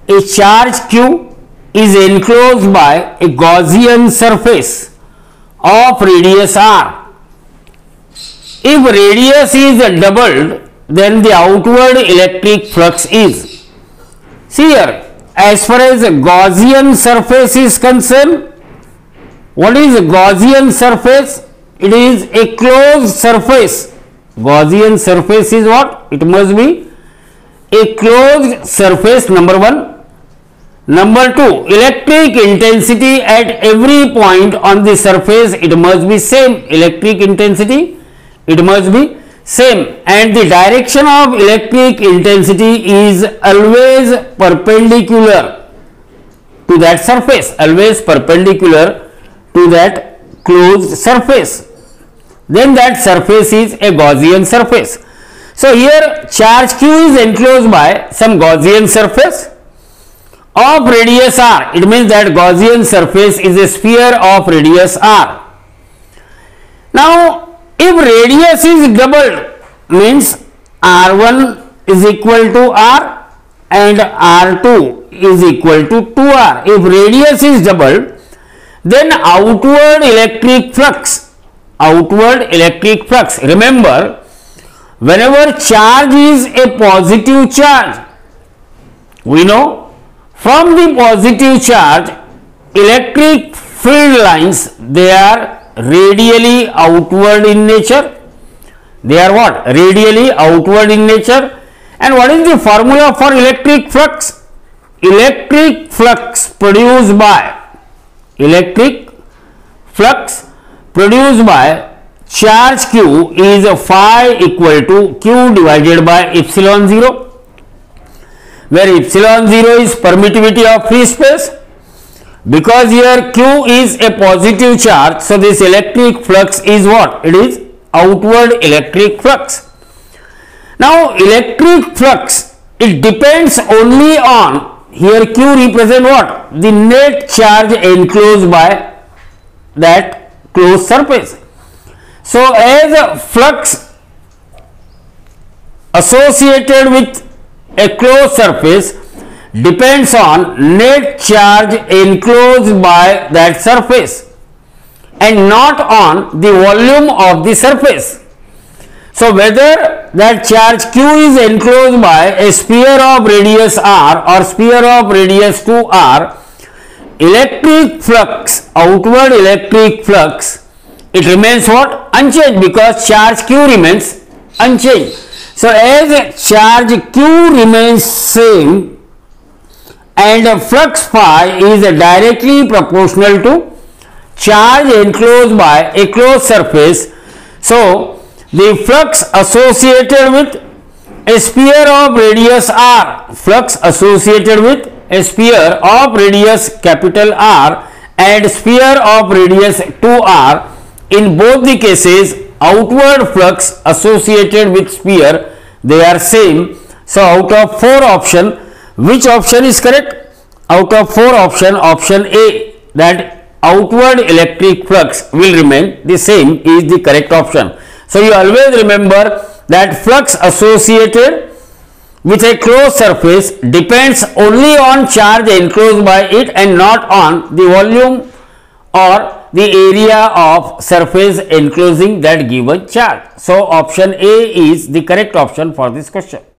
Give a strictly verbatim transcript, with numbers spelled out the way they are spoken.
a charge Q is enclosed by a Gaussian surface of radius R. If radius is doubled, then the outward electric flux is. See here, as far as Gaussian surface is concerned, what is a Gaussian surface? It is a closed surface. Gaussian surface is what? It must be a closed surface, number one. Number two, electric intensity at every point on the surface, it must be same. Electric intensity, it must be same, and the direction of electric intensity is always perpendicular to that surface, always perpendicular to that closed surface. Then that surface is a Gaussian surface. So here charge Q is enclosed by some Gaussian surface of radius R. It means that Gaussian surface is a sphere of radius R. Now, if radius is doubled, means R one is equal to R and R two is equal to two R. If radius is doubled, then outward electric flux, outward electric flux. Remember, whenever charge is a positive charge, we know from the positive charge, electric field lines, they are radially outward in nature. They are what? Radially outward in nature. And what is the formula for electric flux? Electric flux produced by, electric flux produced by charge Q is phi equal to Q divided by epsilon zero, where epsilon zero is permittivity of free space. Because here Q is a positive charge, so this electric flux is what? It is outward electric flux. Now electric flux, it depends only on, here Q represent what? The net charge enclosed by that closed surface. So as a flux associated with a closed surface depends on net charge enclosed by that surface and not on the volume of the surface. So whether that charge Q is enclosed by a sphere of radius R or sphere of radius two R, electric flux, outward electric flux, it remains what? Unchanged, because charge Q remains unchanged. So as charge Q remains same and flux phi is directly proportional to charge enclosed by a closed surface, so the flux associated with a sphere of radius R, flux associated with a sphere of radius capital R and sphere of radius two R, in both the cases outward flux associated with sphere, they are same. So out of four option, which option is correct? Out of four option, option A, that outward electric flux will remain the same, is the correct option. So you always remember that flux associated with a closed surface depends only on charge enclosed by it and not on the volume or the area of surface enclosing that given charge. So option A is the correct option for this question.